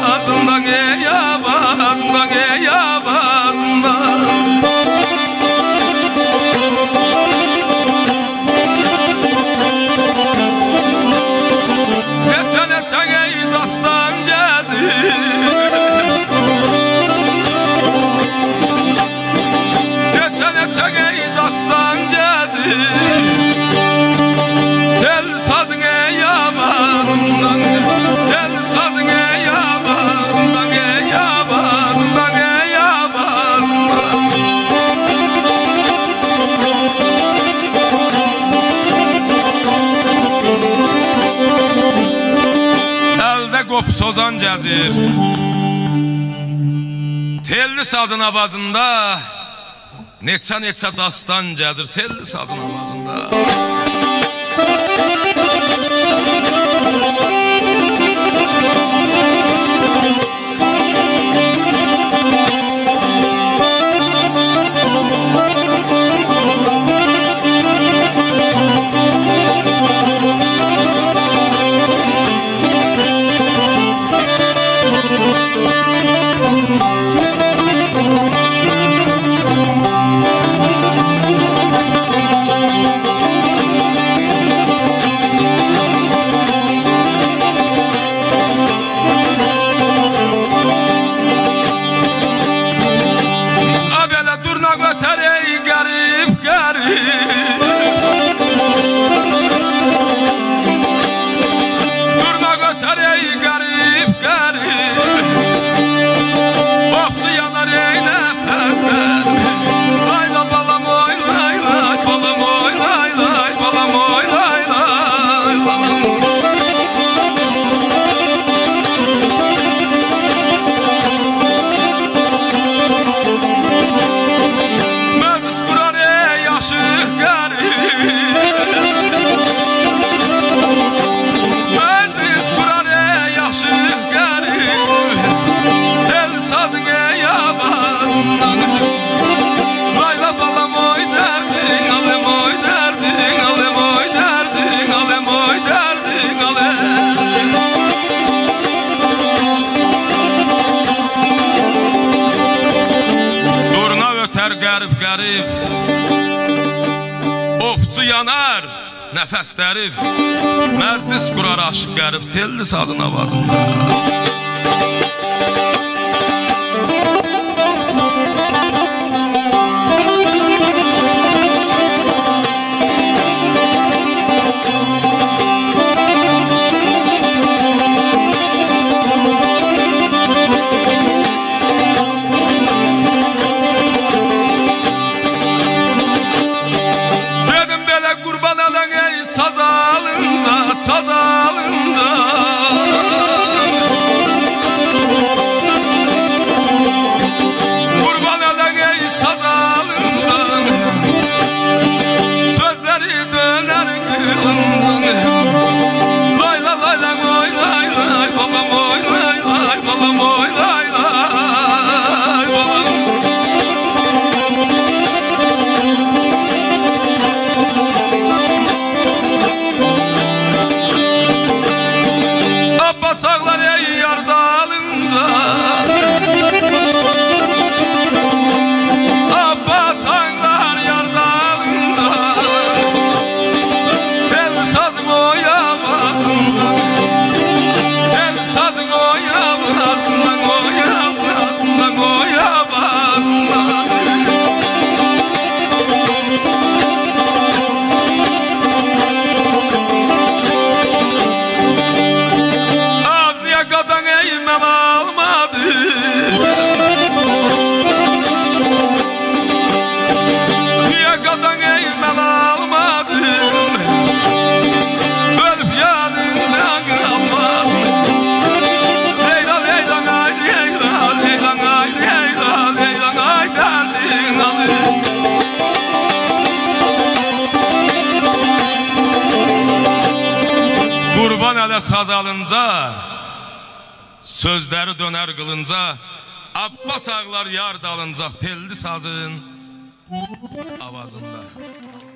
avazından, ey avazından, ey avazından. Neçe neçe ey dastan gezir, neçe neçe ey dastan gezir. Tel sazın ey avazından, tel sazın ey avazından, ey avazından, ey avazından. Elde qop sozan gəzir, telli sazın avazında. Neçə neçə dastan gəzir, telli sazın avazında. Qərib, ofçu yanar, nəfəs dərib, məzlis qurar aşıq qərib, telli sazın avazında. Saz alınca, saz alınca, kurban eden ey saz alınca, sözleri döner kılınca. Layla layla oy lay lay, babam oy lay lay, babam oy lay lay, babam. Sağlar ey yarda alınca, Abbas sağlar yarda alınca, el sazın oyamazından, el sazın oyamazından, oyamazından, oyamazından. Qurban ələ saz alınca, sözləri dönər qılınca, Abbas ağlar yar dalınca, telli sazın avazında.